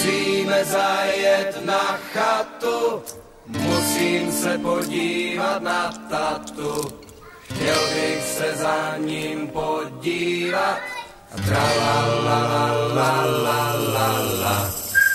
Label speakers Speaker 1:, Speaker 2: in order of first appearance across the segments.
Speaker 1: Musíme zajet na chatu, musím se podívat na tatu. Chtěl bych se za ním podívat, tralalalalalalala.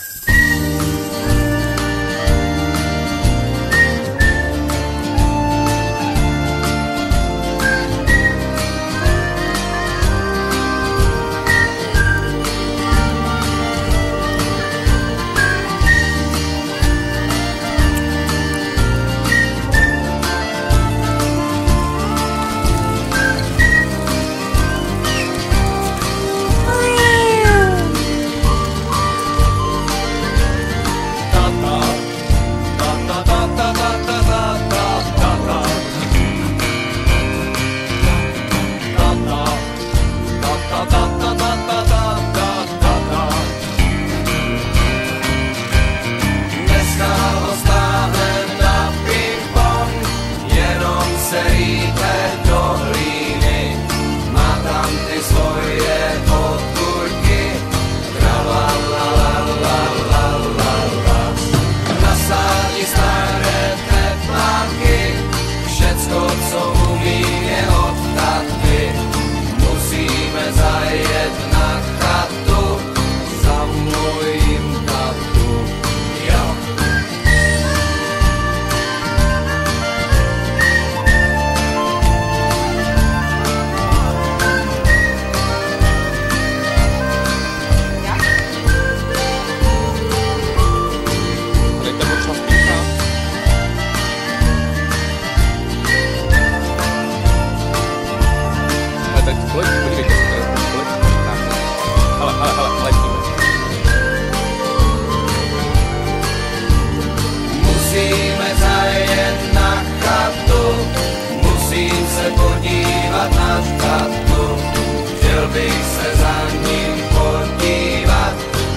Speaker 1: Musíme zajet na chatu, musím se podívat na tatu. Chtěl bych se za ním podívat,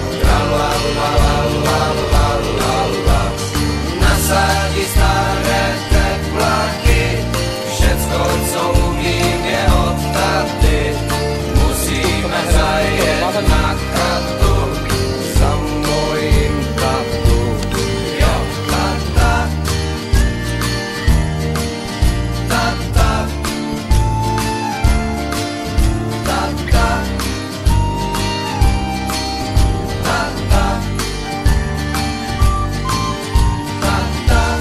Speaker 1: tralalalalalalala. Nasadí staré teplaky, všecko, co umím, je od taty. Musíme zajet na chatu, za mojím tatu. Jo, tata, tata, tata, tata, tata,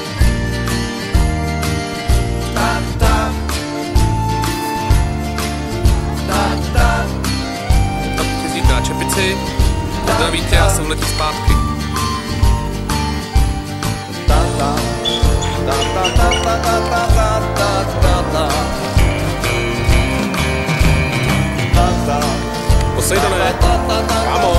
Speaker 1: tata, tata.
Speaker 2: Tak jezdíte na Čepici, zdravíte a jsem letí zpátky. Posejdané, kámo.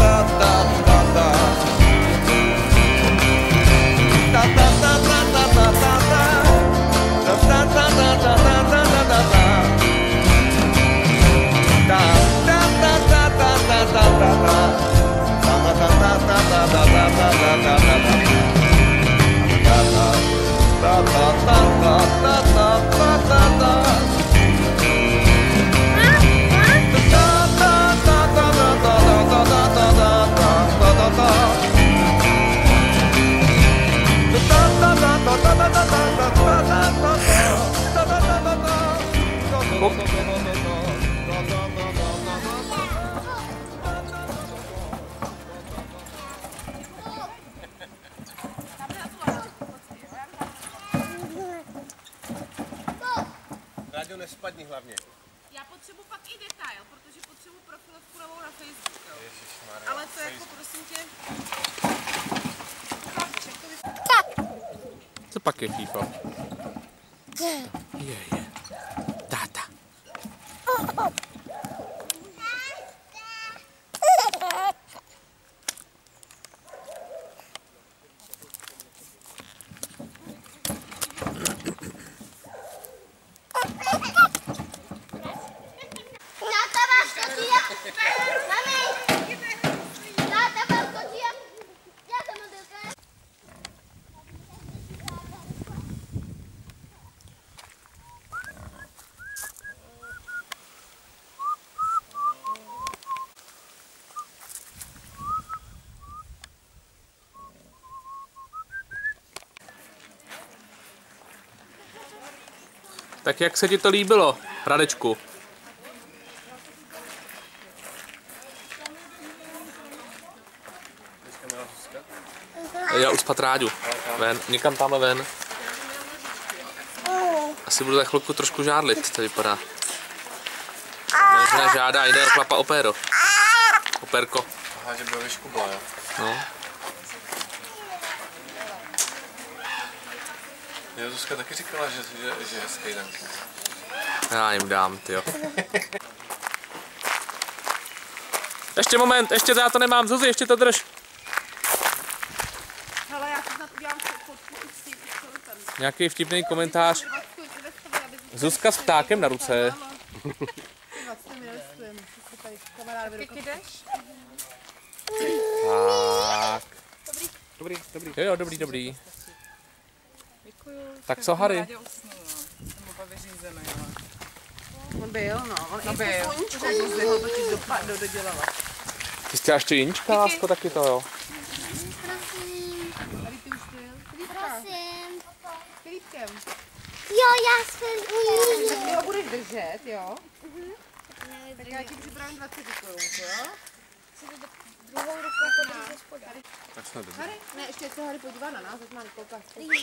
Speaker 3: Rádio, nespadni hlavně.
Speaker 4: Já potřebuji pak i detail, protože potřebuji profilovku novou na Facebook. Jo.
Speaker 3: Ježišmarja.
Speaker 4: Ale to jako prosím tě... Chápeš, jak to
Speaker 2: Co pak je FIFA? Je. Táta. Tak jak se ti to líbilo, Radečku? Já uspat Ráďu. Ven, někam tamhle ven. Asi budu za chvilku trošku žádlit, to vypadá. Možná žádá, jde chlapa opéro. Opérko.
Speaker 3: Aha, že bude vyškubla, jo?
Speaker 2: No.
Speaker 3: Jo, Zuzka taky říkala, že je hezký ten.
Speaker 2: Já jim dám, tyjo. Ještě moment, ještě já to nemám, Zuzi, ještě to drž.
Speaker 4: Hele, já si snad udělám fotku i s tím,
Speaker 2: Nějaký vtipný komentář. Zuzka s ptákem na ruce.
Speaker 4: Teď jdeš?
Speaker 2: Tak.
Speaker 3: Dobrý.
Speaker 2: Jo, dobrý.
Speaker 4: Děkuju.
Speaker 2: Tak co, Harry?
Speaker 5: Rádě usnul, no. Jsem oba vyřízený, ale...
Speaker 4: On byl, no. On
Speaker 5: No
Speaker 4: i
Speaker 5: byl.
Speaker 4: to sluníčko Zuzi ho totiž dodělala.
Speaker 2: Ty jsi chtěla ještě Jinička, lásko, taky to, jo.
Speaker 6: Prosím,
Speaker 4: Tady ty už byl.
Speaker 6: prosím.
Speaker 4: Filipkem.
Speaker 6: Jo, já se umím.
Speaker 4: Tak ty ho budeš držet, jo? Tak já ti připravím 20 korunku, jo?
Speaker 6: Druhou rukou podržet spoda.
Speaker 3: Tak jsme dobrý.
Speaker 4: Harry? Ne, ještě se Harry podívá na nás, ať mám koukat.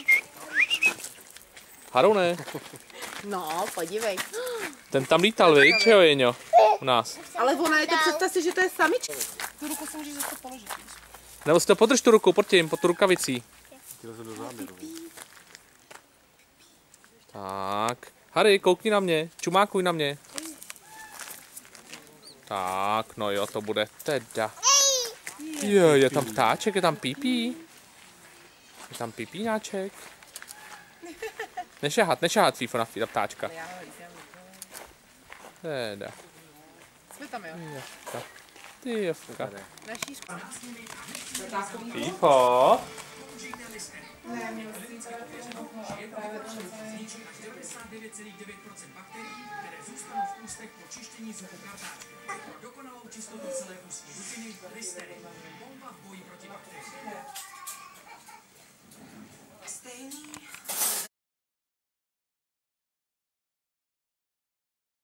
Speaker 2: Harune,
Speaker 4: No, podívej.
Speaker 2: ten tam lítal, viď, že jo, Jeňo? U nás.
Speaker 4: Ale ona je to, představ si, že to je samička. Tu ruku si můžeš zase položit.
Speaker 2: Nebo si to podrž tu ruku, pod tím, pod tu rukavicí. Tak. Harry, koukni na mě, čumákuj na mě. Tak, no jo, to bude teda. Jo, je tam ptáček, je tam pípí. Je tam pípíňáček. Nešahat, Fífo, na ptáčka. Teda.
Speaker 4: Jsme tam, jo?
Speaker 2: Ty jovka.
Speaker 4: Na šířku.
Speaker 2: Fífo.
Speaker 7: Dokonalou čistotu celé ústní dutiny Listerin. Bomba v boji proti bakteriím.